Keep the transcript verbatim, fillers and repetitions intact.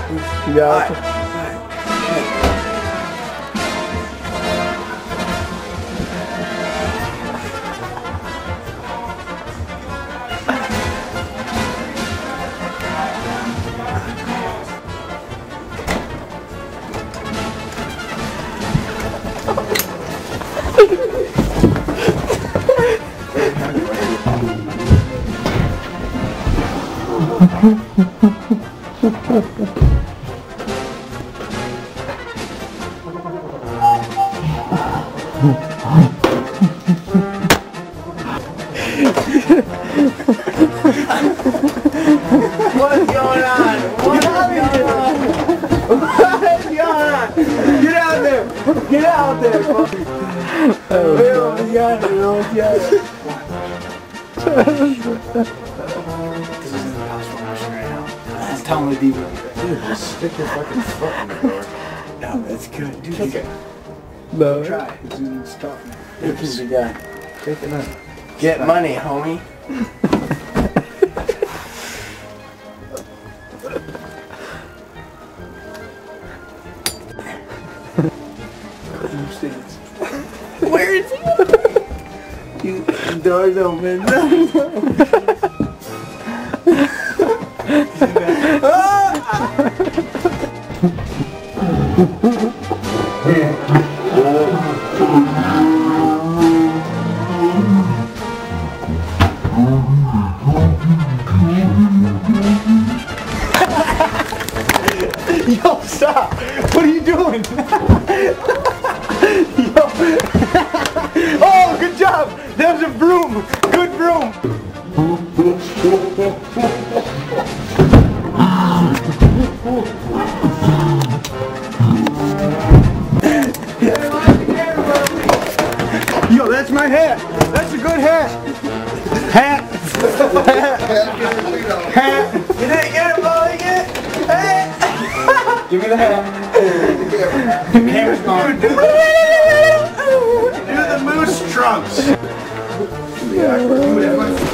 Yeah. What's going on? What's going on? What's going on? Get out there! Get out there! Oh, oh God! Oh God! This is the house we're rushing right now. Just tell me, dude. Dude, just stick your fucking foot in the door. No, that's good. Dude, okay. No. Try. Dude, stop me. This is the guy. Take it up. Get money, homie. Where is he? Dude, the door's open. No, no. Yo, stop! What are you doing? Yo. Oh, good job! There's a broom! Good broom! Yo, that's my hat! That's a good hat! Hat! Hat! Hat! You didn't get it, Bobby? Get it? Hat! Give me the hat. The camera's gone. Do the moose trunks. Yeah,